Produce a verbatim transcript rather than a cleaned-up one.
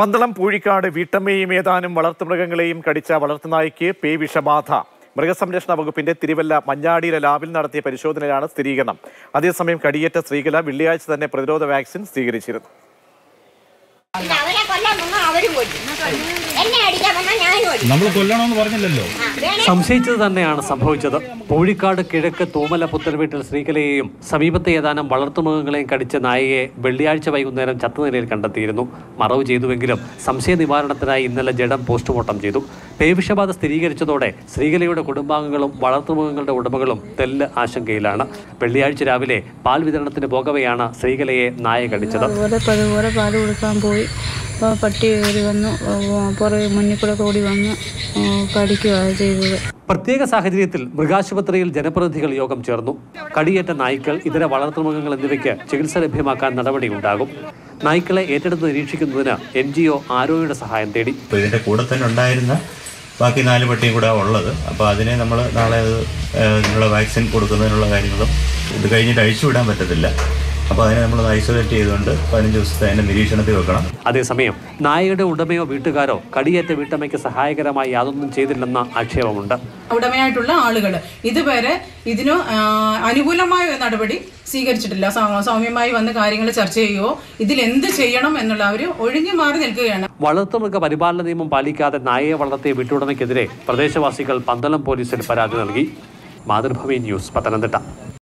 പന്തളം പൂഴിക്കാട് വീട്ടമ്മയെയും ഏതാനും വളർത്തുമൃഗങ്ങളെയും കടിച്ച വളർത്തുനായ്ക്ക് പേവിഷബാധ. മൃഗസംരക്ഷണ വകുപ്പിന്റെ തിരുവല്ല മഞ്ഞാടിയിലെ ലാബിൽ നടത്തിയ പരിശോധനയിലാണ് സ്ഥിരീകരണം. അതേസമയം കടിയേറ്റ സ്ത്രീകല വെള്ളിയാഴ്ച തന്നെ പ്രതിരോധ വാക്സിൻ സ്വീകരിച്ചിരുന്നു. സംശയിച്ചത് തന്നെയാണ് സംഭവിച്ചത്. പൂഴിക്കാട് കിഴക്ക് തൂമല പുത്തൻവീട്ടിൽ ശ്രീകലയെയും സമീപത്തെ ഏതാനും വളർത്തുമൃഗങ്ങളെയും കടിച്ച നായയെ വെള്ളിയാഴ്ച വൈകുന്നേരം ചത്തുനിലയിൽ കണ്ടെത്തിയിരുന്നു. മറവ് ചെയ്തുവെങ്കിലും സംശയ നിവാരണത്തിനായി ഇന്നലെ ജഡം പോസ്റ്റ്മോർട്ടം ചെയ്തു. പേവിഷബാധ സ്ഥിരീകരിച്ചതോടെ ശ്രീകലയുടെ കുടുംബാംഗങ്ങളും വളർത്തുമൃഗങ്ങളുടെ ഉടമകളും തെല്ല് ആശങ്കയിലാണ്. വെള്ളിയാഴ്ച രാവിലെ പാൽ വിതരണത്തിന് പോകവെയാണ് ശ്രീകലയെ നായ കടിച്ചത്. പട്ടി കയറി വന്നു, പുറകെ മുന്നിൽ കൂടെ ഓടി വന്ന് കടിക്കുകയാണ് ചെയ്തത്. പ്രത്യേക സാഹചര്യത്തിൽ മൃഗാശുപത്രിയിൽ ജനപ്രതിനിധികൾ യോഗം ചേർന്നു. കടിയേറ്റ നായ്ക്കൾ, ഇതര വളർത്തുമൃഗങ്ങൾ എന്നിവയ്ക്ക് ചികിത്സ ലഭ്യമാക്കാൻ നടപടിയുണ്ടാകും. നായ്ക്കളെ ഏറ്റെടുത്ത് നിരീക്ഷിക്കുന്നതിന് എൻ ജി ഒ ആരോയുടെ സഹായം തേടി. ഇതിന്റെ കൂടെ തന്നെ ഉണ്ടായിരുന്ന ബാക്കി നാല് പട്ടിയും കൂടെ ഉള്ളത്. അപ്പോൾ അതിനെ നമ്മൾ നാളെ ഇതിനുള്ള വാക്സിൻ കൊടുക്കുന്നതിനുള്ള കാര്യങ്ങളും ഇത് കഴിഞ്ഞിട്ട് അഴിച്ചുവിടാൻ പറ്റത്തില്ല. അപ്പോൾ അതിനെ നമ്മൾ ഐസൊലേറ്റ് ചെയ്തുകൊണ്ട് പതിനഞ്ച് ദിവസത്തെ അതിന്റെ നിരീക്ഷണത്തിൽ വെക്കണം. അതേസമയം നായയുടെ ഉടമയോ വീട്ടുകാരോ കടിയേറ്റ വീട്ടമ്മയ്ക്ക് സഹായകരമായി യാതൊന്നും ചെയ്തില്ലെന്ന ആക്ഷേപമുണ്ട്. ഉടമയായിട്ടുള്ള ആളുകൾ ഇതുവരെ ഇതിന് അനുകൂലമായ നടപടി സ്വീകരിച്ചിട്ടില്ല. സൗമ്യമായി വന്ന് കാര്യങ്ങൾ ചർച്ച ചെയ്യുകയോ ഇതിൽ എന്ത് ചെയ്യണം എന്നുള്ള അവർ ഒഴിഞ്ഞു മാറി നിൽക്കുകയാണ്. വളർത്തുമൃഗ പരിപാലന നിയമം പാലിക്കാതെ നായയെ വളർത്തിയ വീട്ടുടമയ്ക്കെതിരെ പ്രദേശവാസികൾ പന്തളം പോലീസിൽ പരാതി നൽകി. മാതൃഭൂമി ന്യൂസ്, പത്തനംതിട്ട.